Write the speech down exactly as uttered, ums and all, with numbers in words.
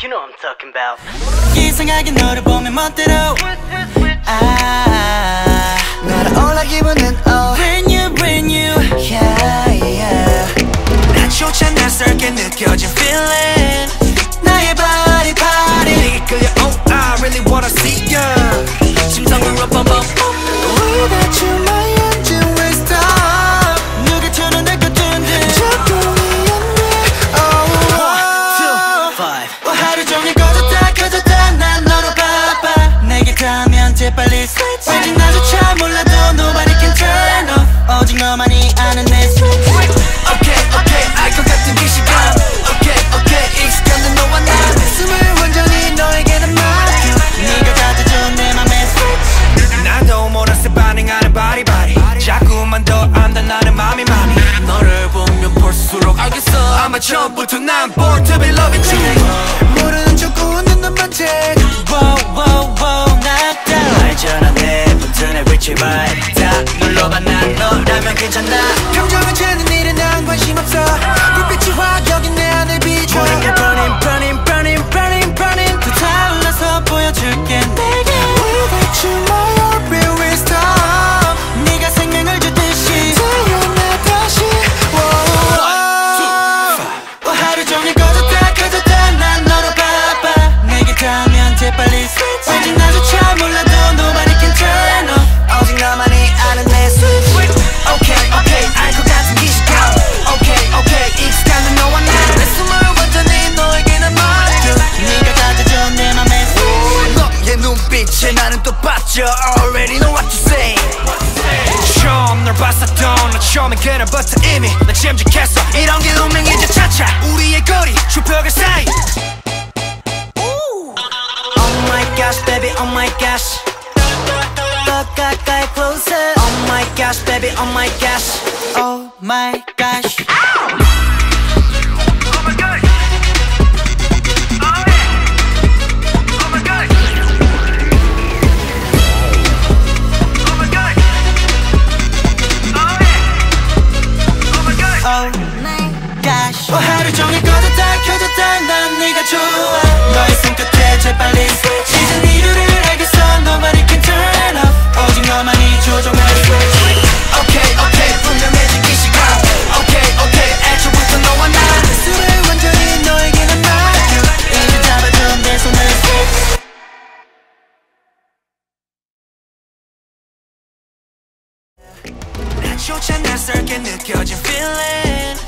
You know what I'm talking about. 이상하게 너를 보면 멋대로 아 날아올라 기분은 oh brand new brand new yeah yeah 나조차 낯설게 느껴진 feeling 나의 body body 네게 끌려 oh I really wanna see you 심장을 up up up Without you my engine will stop 누가 튀어나올 것 같은데 자꾸 위험해 oh one two five 하루 종일 꺼졌다 켜졌다 난 너로 바빠 내게 닿으면 재빨리 switch 왠지 나조차 몰라도 nobody can turn off 오직 너만이 아는 내 switch Okay okay 알 것 같은 이 시간 Okay okay 익숙한 너와 나 내 숨을 완전히 너에게는 맡겨 네가 닫아줘 내 맘의 switch 나도 모르게 반응하는 body body 자꾸만 더 안다 나는 맘이 맘이 너를 보면 볼수록 알겠어 아마 처음부터 난 born to be loving you 모르는 척 웃는 놈만 take Wow wow wow knock down 알잖아 내 버튼에 reach it right 다 눌러봐 난 너라면 괜찮아 감정은 채는 일은 난 관심 없어 불빛이 확 여긴 내 안을 비춰 모든 게 burning burning burning burning burning 더 타올라서 보여줄게 내게 Without you my heart will stop 네가 생명을 주듯이 태어나 다시 One two five 하루 종일 꺼졌다 켜졌다 난 너로 바빠 내게 닿으면 재빨리 switch 왠지 나조차 몰라도 nobody can turn off 오직 나만이 아는 내 switch Okay okay 알 것 같은 이 시간 Okay okay 익숙한 너와 나 내 숨을 완전히 너에게는 맡겨 네가 닫아줘 내 맘의 switch 너의 눈빛에 나는 또 빠져 Already know what to say 처음 널 봤었던 너 처음엔 그날부터 이미 난 침묵했어 이런 게 운명이자 차차 우리의 거리 좁혀갈 사이 Oh my gosh baby oh my gosh 더 가까이 closer Oh my gosh baby oh my gosh Oh my gosh Oh my gosh Oh yeah Oh my gosh Oh my gosh Oh yeah Oh my gosh Oh my gosh 어 하루 종일 꺼졌다 켜졌다 난 네가 좋아 너의 손끝에 재빨리 switch 이젠 이유를 알겠어 Nobody can turn off 오직 너만이 조종할 switch Okay okay 분명해진 이 시간 Okay okay 애초부터 너와 나 내 술을 완전히 너에게는 맡겨 이제 잡아줘 내 손을 switch 나조차 낯설게 느껴진 feeling